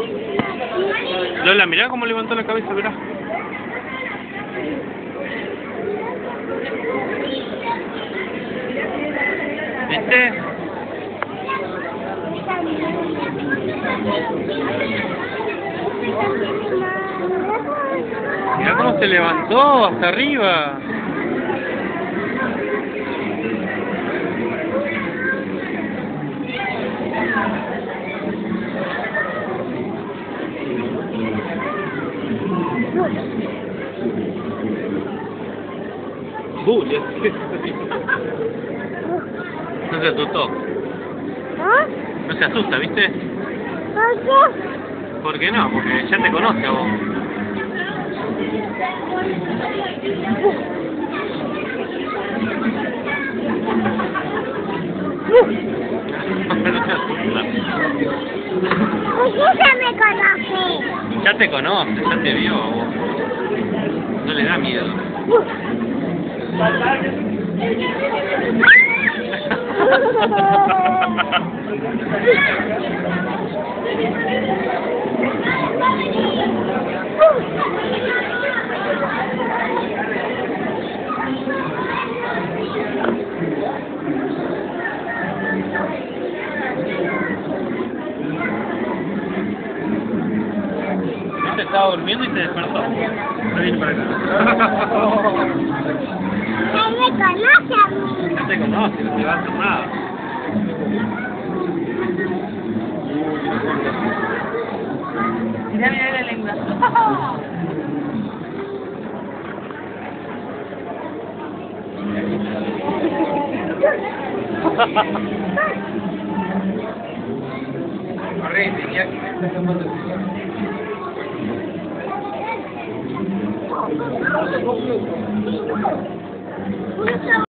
Lola, mirá cómo levantó la cabeza, mirá. ¿Viste? Mirá cómo se levantó hasta arriba. No se asustó. ¿Ah? No se asusta, ¿viste? ¿Por qué? ¿Por qué no? Porque ya te conoce a vos. No se asusta. ¿Por qué ya me conoce? Ya te conoce, ya te vio a vos. No le da miedo. Este estaba durmiendo y se despertó. No viene para acá. Él me conoce a mí. No te conoce, no te va a hacer nada. Mira, mira la lengua. Correte, ya que me está escapando el